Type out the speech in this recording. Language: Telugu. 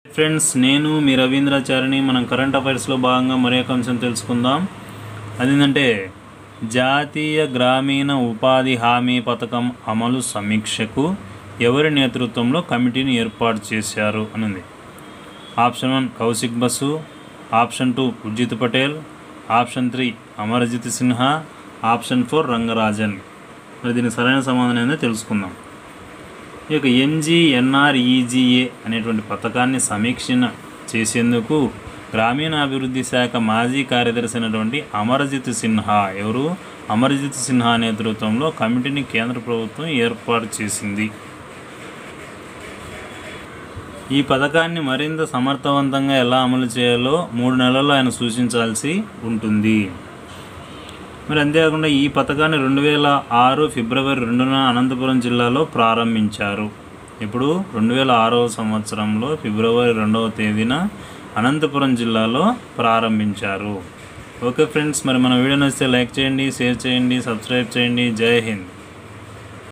ఫ్రెండ్స్, నేను మీ రవీంద్రాచారిని. మనం కరెంట్ అఫైర్స్లో భాగంగా మరొక అంశం తెలుసుకుందాం. అదేంటంటే జాతీయ గ్రామీణ ఉపాధి హామీ పథకం అమలు సమీక్షకు ఎవరి నేతృత్వంలో కమిటీని ఏర్పాటు చేశారు అనింది. Option 1 Kaushik Basu, option 2 Urjit Patel, option 3 Amarjit Sinha, option 4 Rangarajan. మరి దీనికి సరైన సమాధానం ఏందో తెలుసుకుందాం. ఈ యొక్క MGNREGA అనేటువంటి పథకాన్ని సమీక్షణ చేసేందుకు గ్రామీణాభివృద్ధి శాఖ మాజీ కార్యదర్శి అయినటువంటి అమర్జిత్ సిన్హా అమర్జిత్ సిన్హా నేతృత్వంలో కమిటీని కేంద్ర ప్రభుత్వం ఏర్పాటు చేసింది. ఈ పథకాన్ని మరింత సమర్థవంతంగా ఎలా అమలు చేయాలో 3 నెలల్లో ఆయన సూచించాల్సి ఉంటుంది. మరి అంతేకాకుండా ఈ పథకాన్ని 2006 ఫిబ్రవరి 2న అనంతపురం జిల్లాలో ప్రారంభించారు. ఇప్పుడు 2006వ సంవత్సరంలో ఫిబ్రవరి 2వ తేదీన అనంతపురం జిల్లాలో ప్రారంభించారు. ఓకే ఫ్రెండ్స్, మరి మన వీడియో నచ్చితే లైక్ చేయండి, షేర్ చేయండి, సబ్స్క్రైబ్ చేయండి. జై హింద్.